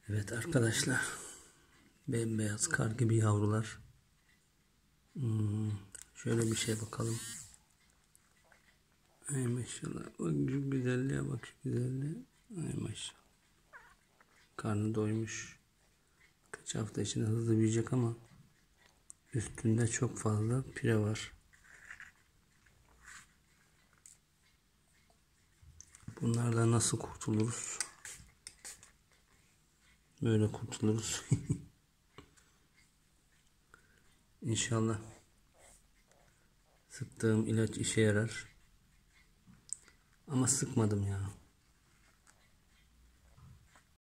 Evet arkadaşlar. Bembeyaz kar gibi yavrular. Şöyle bir şey bakalım. Ay maşallah. Bak şu güzelliğe, bak şu güzelliğe. Ay maşallah. Karnı doymuş. Kaç hafta içinde hızlı büyüyecek ama üstünde çok fazla pire var. Bunlardan nasıl kurtuluruz? Böyle kurtuluruz. İnşallah sıktığım ilaç işe yarar. Ama sıkmadım ya.